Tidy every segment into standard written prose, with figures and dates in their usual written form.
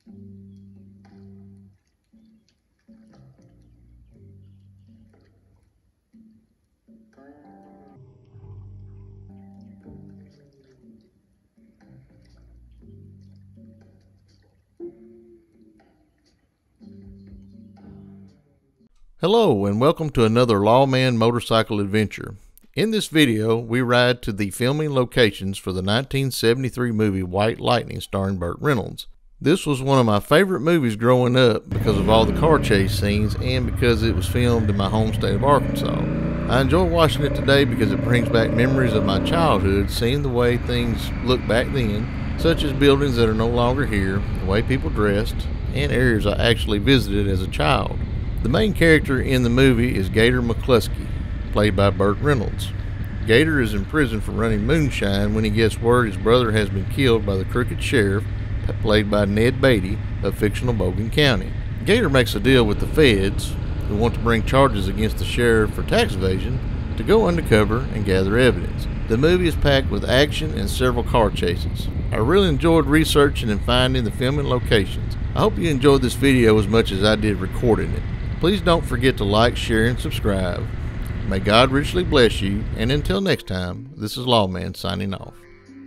Hello and welcome to another Lawman motorcycle adventure. In this video, we ride to the filming locations for the 1973 movie White Lightning starring Burt Reynolds. This was one of my favorite movies growing up because of all the car chase scenes and because it was filmed in my home state of Arkansas. I enjoy watching it today because it brings back memories of my childhood, seeing the way things looked back then, such as buildings that are no longer here, the way people dressed, and areas I actually visited as a child. The main character in the movie is Gator McCluskey, played by Burt Reynolds. Gator is in prison for running moonshine when he gets word his brother has been killed by the crooked sheriff, played by Ned Beatty of fictional Bogan County. Gator makes a deal with the feds, who want to bring charges against the sheriff for tax evasion, to go undercover and gather evidence. The movie is packed with action and several car chases. I really enjoyed researching and finding the filming locations. I hope you enjoyed this video as much as I did recording it. Please don't forget to like, share, and subscribe. May God richly bless you, and until next time, this is Lawman signing off.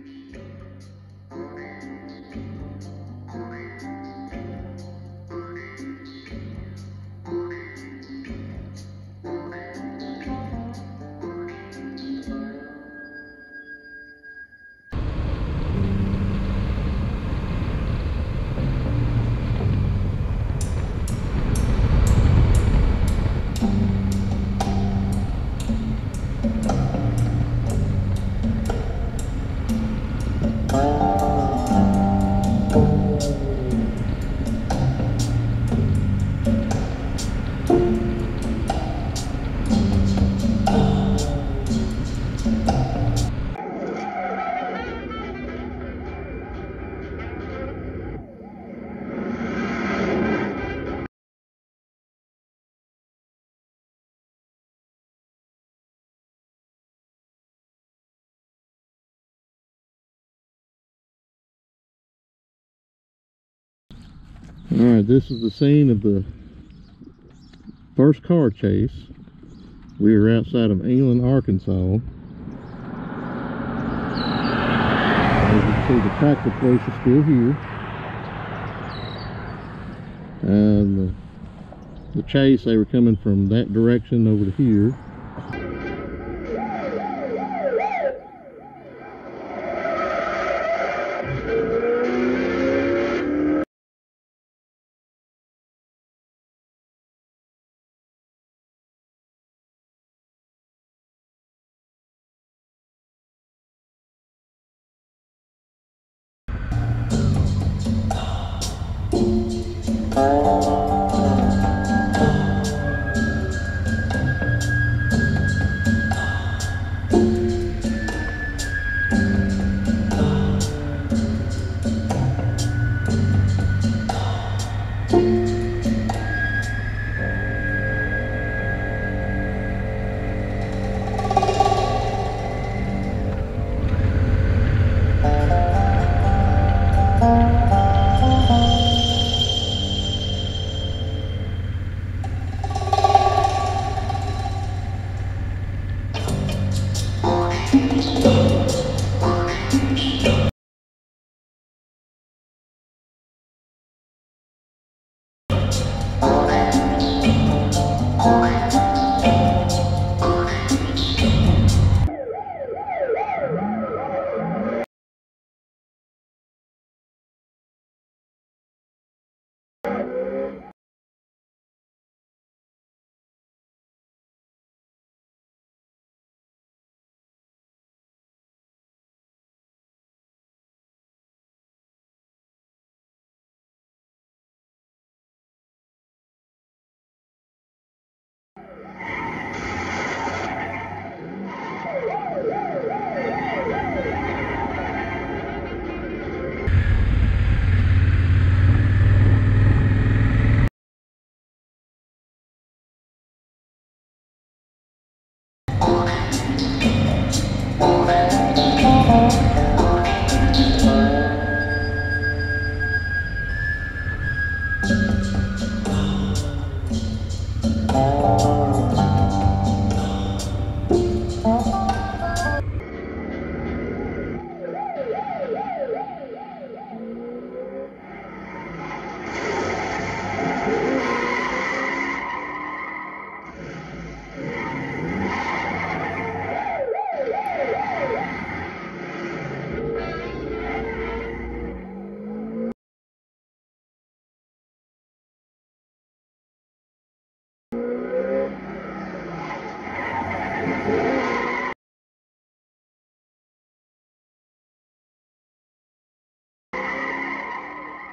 Alright, this is the scene of the first car chase. We are outside of England, Arkansas. As you can see, the tractor place is still here. And the chase, they were coming from that direction over to here.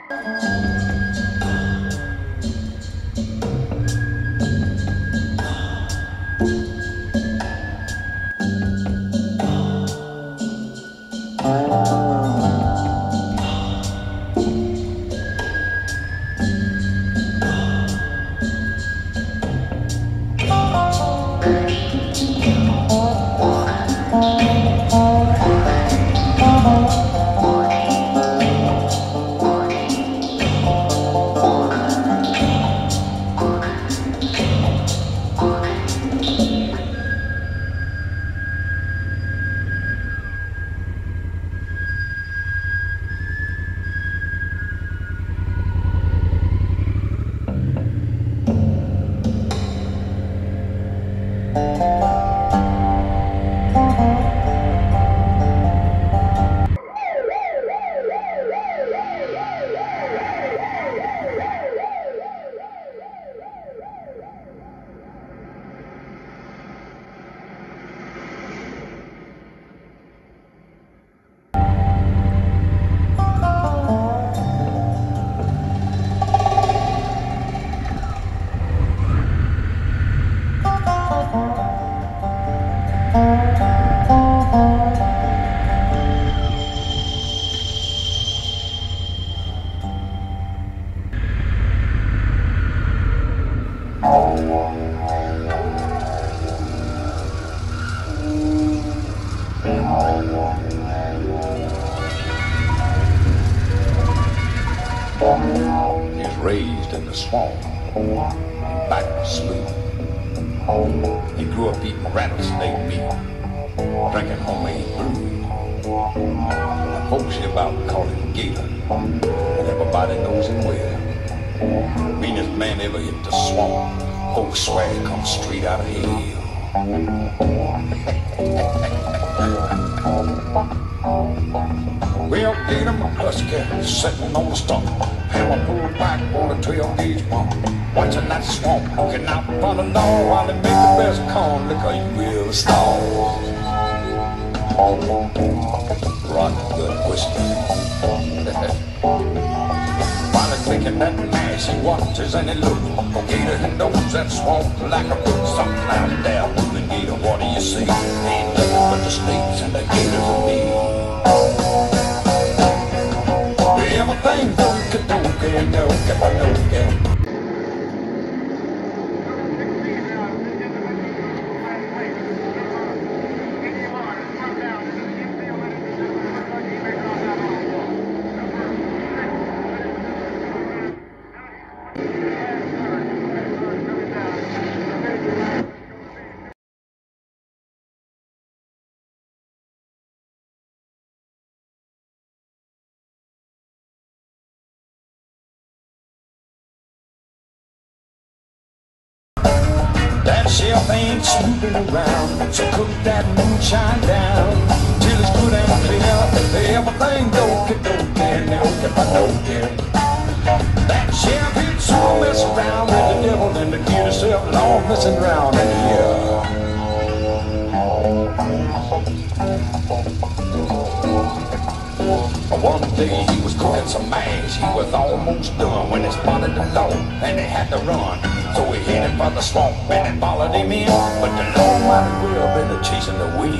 He's raised in the swamp, back to sleep. He grew up eating rattlesnake meat, drinking homemade brew. The folks here about call him Gator, and everybody knows him well. Meanest man ever hit the swamp. Folks swear he comes straight out of hell. Well, Gator McCluskey, sitting on the stump, hammer pulled back on a 12-gauge pump, watching that swamp, looking out front of the door while he make the best corn liquor you ever saw. Rotten good whiskey. While he's making that mash, he watches and he looks. Oh, Gator, he knows that swamp like a book. Something out there moving, Gator, what do you see? Ain't nothing but the snakes and the gators and me. Everything dokey-dokey, dokey-dokey. That shelf ain't snooping around, so cook that moonshine down till it's good and clear. Everything dokey-dokey, dokey-dokey. That shelf ain't so mess around with the devil and to get herself long messing around in here. One day he was cooking some mash. He was almost done when he spotted the law and he had to run. So he headed for the swamp and it followed him in. But the law might as well have been chasing the wind.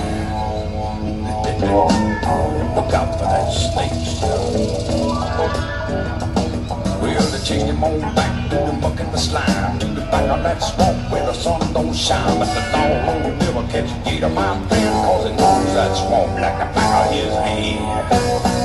Look out for that snake. Well, they chased him on back through the muck and the slime to the back of that swamp where the sun don't shine. But the law will never catch Gator, my friend, cause he knows that swamp like the back of his hand.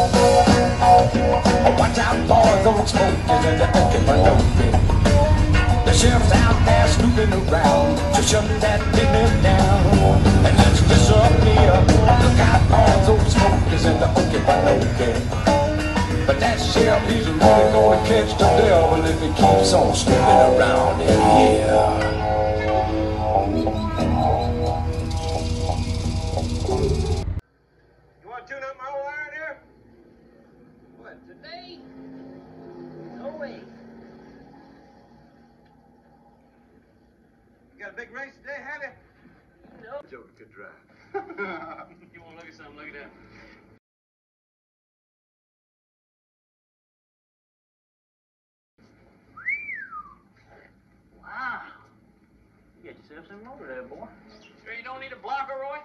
Watch out, boys, those smokers and the dokey-dokey. The sheriff's out there snooping around to shut that business down. And let's fish up here. Look out, boys, those smokers and the dokey-dokey. But that sheriff, he's really gonna catch the devil if he keeps on snooping around in here. You want to tune up my old iron here? What, today? No way. You got a big race today, have you? No. Joe could drive. You want to look at something? Look at that. Steps in motor there, boy. Sure you don't need a blocker, Roy?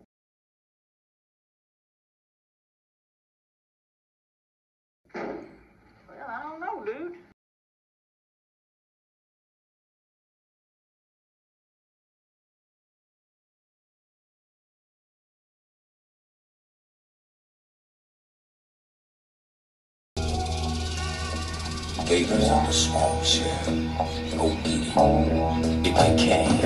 Well, I don't know, dude. Babies on the small share. Go get it if you can.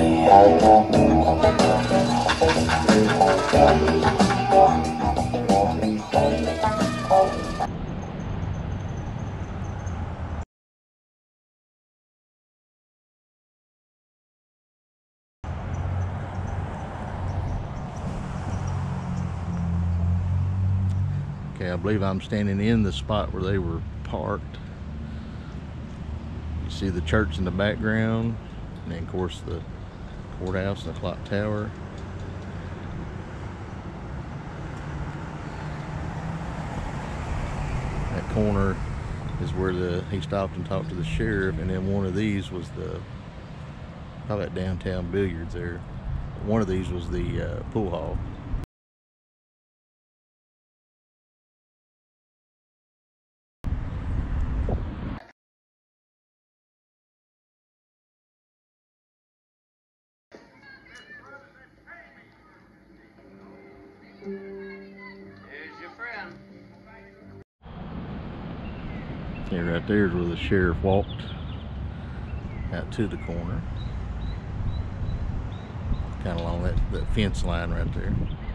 Okay, I believe I'm standing in the spot where they were parked. You see the church in the background, and then of course the courthouse and the clock tower. That corner is where he stopped and talked to the sheriff, and then one of these was probably that downtown billiards there. One of these was the pool hall. There's your friend. Yeah, right there is where the sheriff walked out to the corner. Kind of along that fence line right there.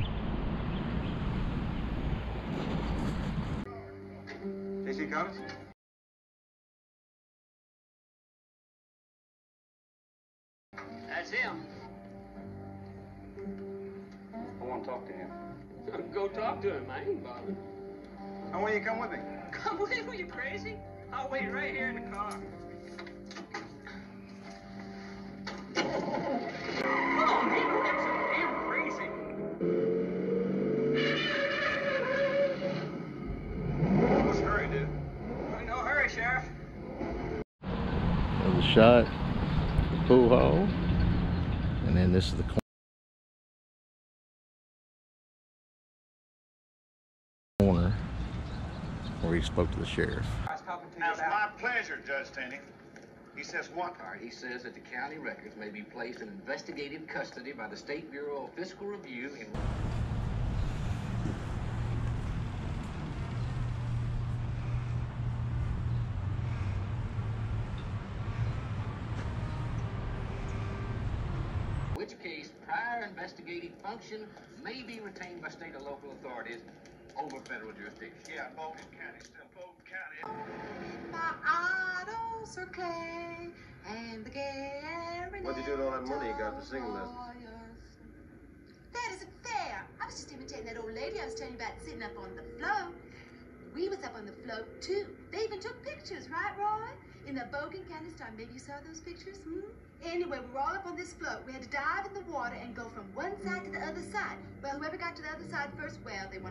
Is he coming? That's him. I want to talk to him. Go talk to him. I ain't bothered. I want you to come with me. Come with him? Are you crazy? I'll wait right here in the car. Come on, man. Don't act so damn crazy. What's the hurry, dude? No hurry, Sheriff. There's a shot, the pool hall, and then this is the corner where he spoke to the sheriff. I was talking to you It's my pleasure, Judge Taney. He says what? All right, he says that the county records may be placed in investigative custody by the State Bureau of Fiscal Review in... In which case, prior investigative function may be retained by state or local authorities over federal jurisdiction. Yeah, Bolton County, still Bolton County. My idols are clay and the Gary. What'd you do with all that money you got for singing lessons? That isn't fair. I was just imitating that old lady I was telling you about sitting up on the float. We was up on the float too. They even took pictures, right, Roy? In the Bogan County Star. Maybe you saw those pictures, Anyway, we were all up on this float. We had to dive in the water and go from one side to the other side. Well, whoever got to the other side first, well, they won.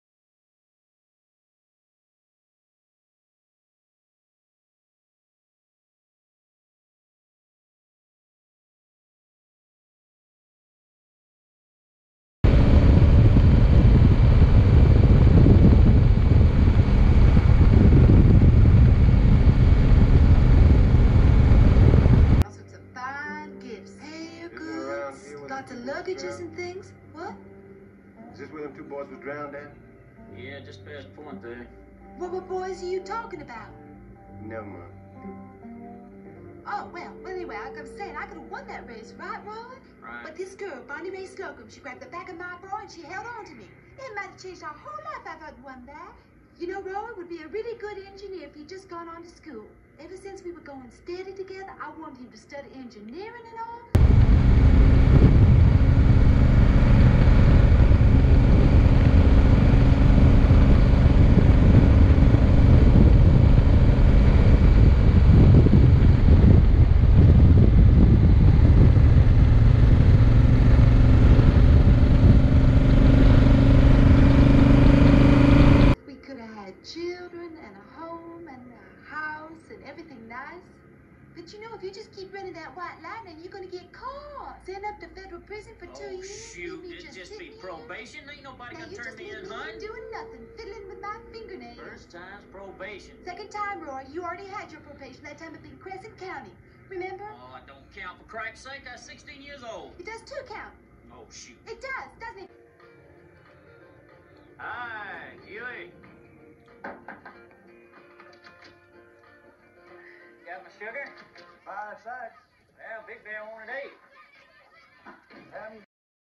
Lots of luggages and things. What? Is this where them two boys was drowned at? Yeah, just past point there. What boys are you talking about? Never mind. Oh, well, anyway, like I was saying, I could have won that race, right, Roy? Right. But this girl, Bonnie Ray Slocum, she grabbed the back of my bra and she held on to me. It might have changed our whole life if I'd won that. You know, Roy would be a really good engineer if he'd just gone on to school. Ever since we were going steady together, I wanted him to study engineering and all. Children and a home and a house and everything nice. But you know, if you just keep running that white lightning, you're gonna get caught. Sent up to federal prison for 2 years. Shoot, Leave me it'd just be sitting here. probation. Ain't nobody Now gonna you turn just me leave in, me hun. here doing nothing, fiddling with my fingernails. First time's probation. Second time, Roy, you already had your probation. That time up in Crescent County. Remember? Oh, it don't count, for crap's sake. I was 16 years old. It does too count. Oh, shoot. It does, doesn't it? Hi, Huey. Got my sugar? 5 sacks. Well, Big Bear wanted 8. Haven't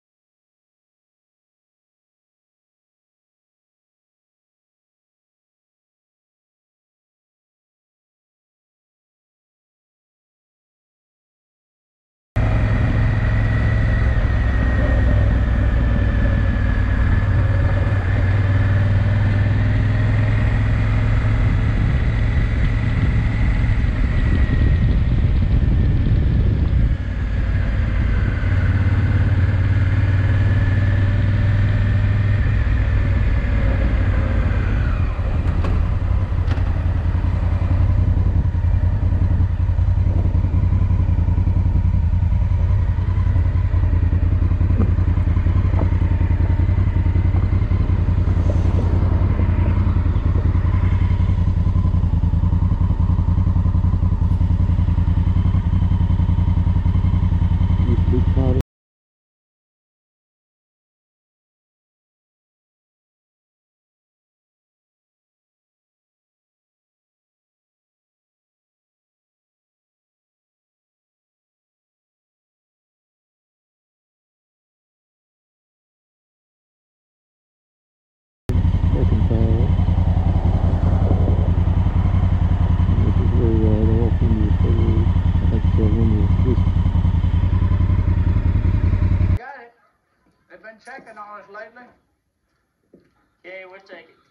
got it. They've been checking on us lately. Okay, we'll take it.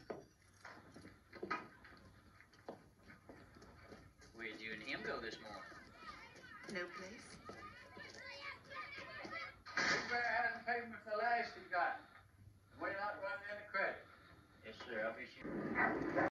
Where'd you and him go this morning? No place. Big Bear hasn't paid me for the last he got. We're not running any credit. Yes, sir. I'll be sure.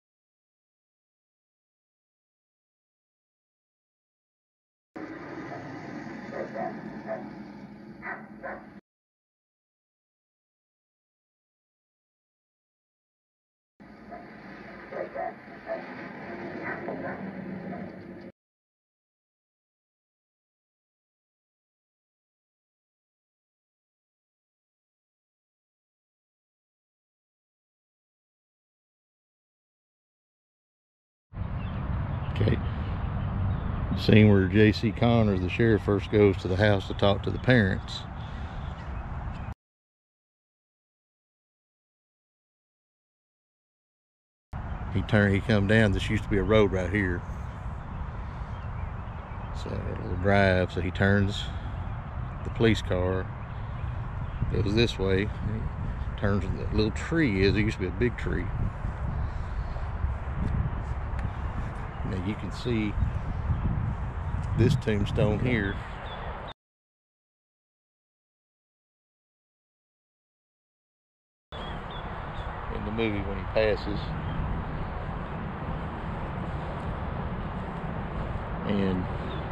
Okay. Scene where J.C. Connors, the sheriff, first goes to the house to talk to the parents. He come down. This used to be a road right here. So a little drive. So he turns the police car, goes this way, turns where the little tree is. There used to be a big tree. Now you can see this tombstone here. In the movie when he passes. And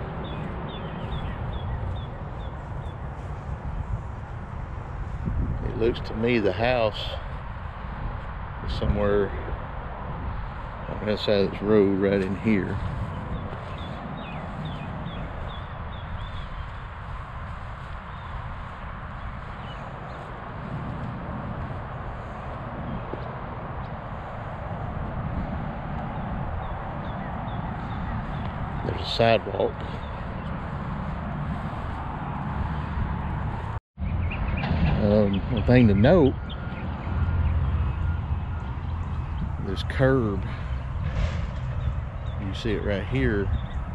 it looks to me the house is somewhere on the side of this road right in here. There's a sidewalk. One thing to note, this curb, you see it right here,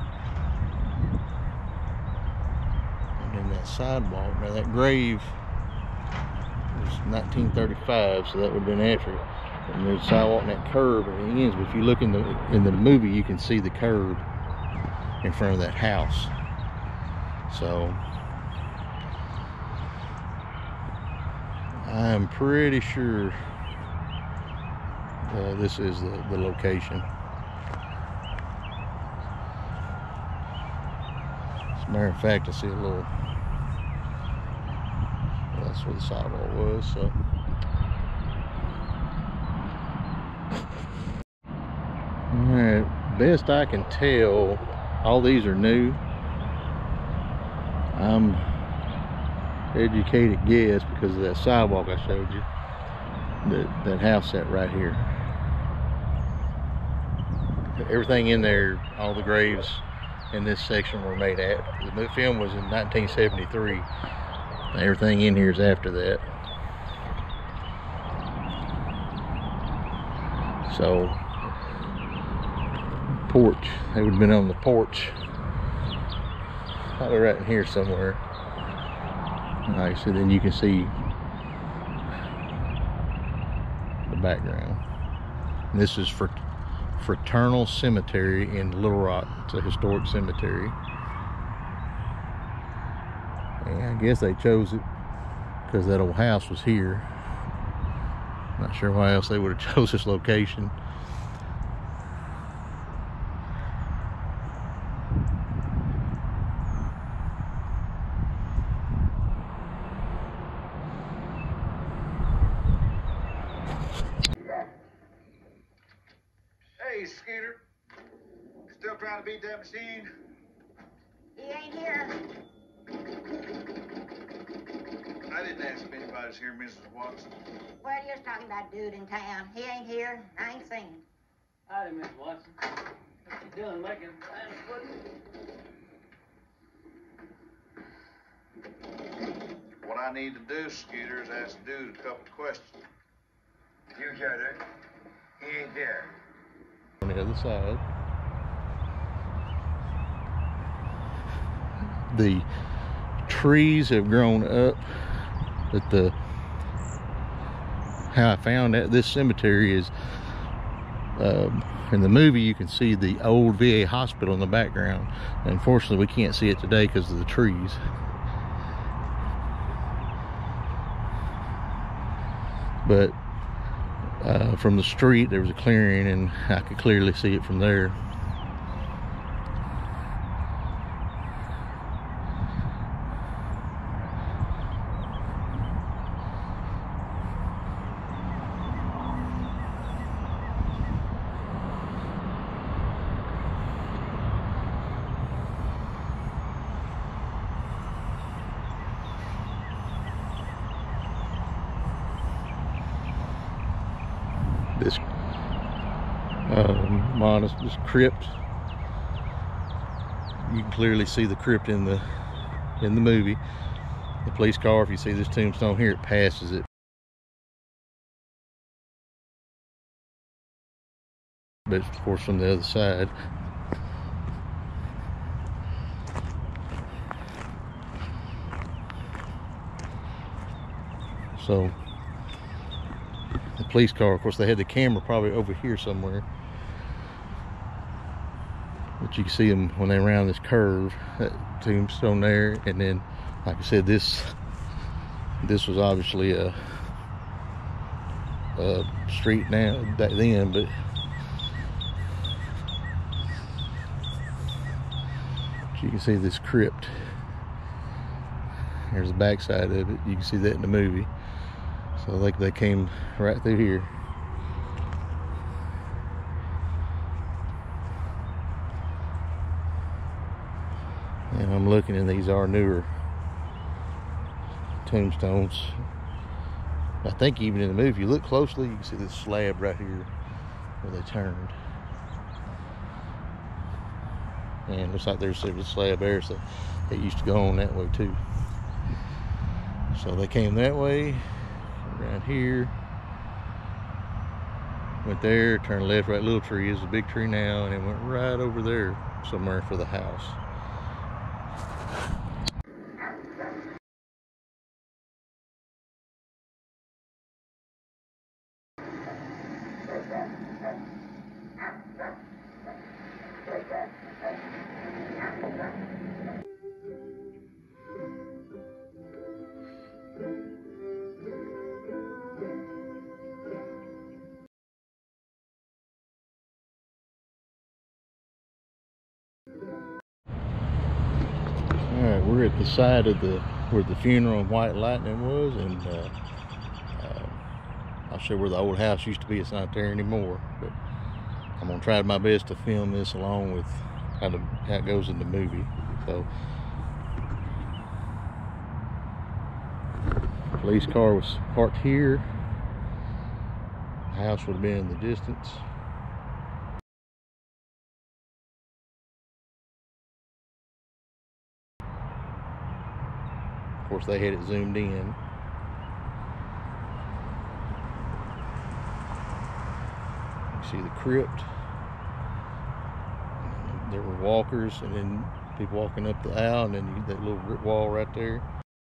and then that sidewalk. Now that grave was 1935, so that would have been after it. And there's a sidewalk and that curb and it ends. But if you look in the movie, you can see the curb in front of that house. So I'm pretty sure this is the location. Matter of fact, I see a little, that's where the sidewalk was, so. Alright, best I can tell, all these are new. I'm educated guess because of that sidewalk I showed you. That house sat right here. Everything in there, all the graves in this section were made at. The film was in 1973. Everything in here is after that. So, porch, they would have been on the porch. Probably right in here somewhere. Like I said, then you can see the background. And this is for Fraternal Cemetery in Little Rock. It's a historic cemetery. And I guess they chose it because that old house was here. Not sure why else they would have chose this location. Hey, Skeeter. Still trying to beat that machine? He ain't here. I didn't ask if anybody's here, Mrs. Watson. What are you talking about, dude in town? He ain't here. I ain't seen him. Howdy, Miss Watson. What you doing, making fine pudding? What I need to do, Skeeter, is ask Dude a couple of questions. You got it. He ain't there. On the other side, the trees have grown up. But how I found that this cemetery is, in the movie you can see the old VA hospital in the background. Unfortunately, we can't see it today because of the trees. But from the street there was a clearing and I could clearly see it from there. This crypt, you can clearly see the crypt in the movie. The police car, if you see this tombstone here, it passes it. But of course from the other side. So the police car, of course they had the camera probably over here somewhere. But you can see them when they round this curve, that tombstone there. And then, like I said, this was obviously a street now back then, but you can see this crypt. Here's the back side of it. You can see that in the movie. So like they came right through here. And I'm looking, and these are newer tombstones. I think even in the movie, if you look closely, you can see this slab right here where they turned. And looks like there's a slab there, so they used to go on that way too. So they came that way, around here, went there, turned left, right, little tree is a big tree now, and it went right over there somewhere for the house. Alright, we're at the side of where the funeral and White Lightning was, and I'll show where the old house used to be. It's not there anymore, but I'm gonna try my best to film this along with how it goes in the movie. So, police car was parked here. The house would have been in the distance. Of course, they had it zoomed in. You see the crypt. There were walkers, and then people walking up the aisle, and then that little brick wall right there.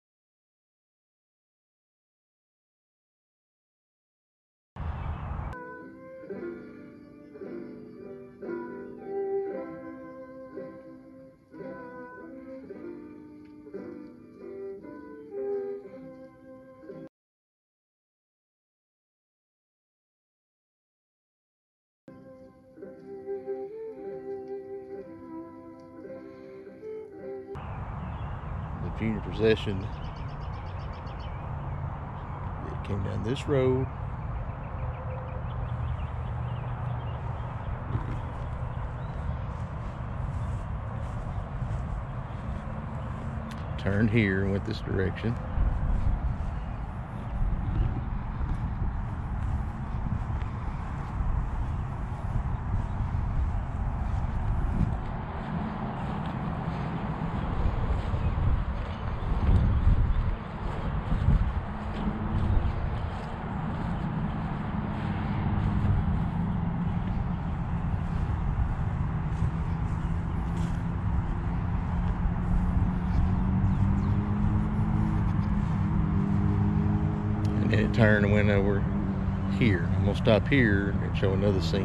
The funeral procession, it came down this road. Turned here and went this direction. And it turned and went over here. I'm gonna stop here and show another scene.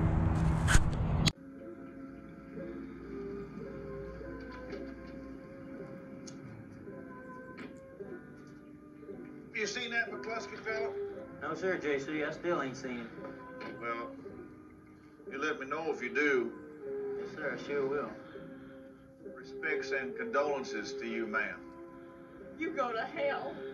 You seen that McCluskey fella? No, sir, JC. I still ain't seen him. Well, you let me know if you do. Yes, sir. I sure will. Respects and condolences to you, ma'am. You go to hell.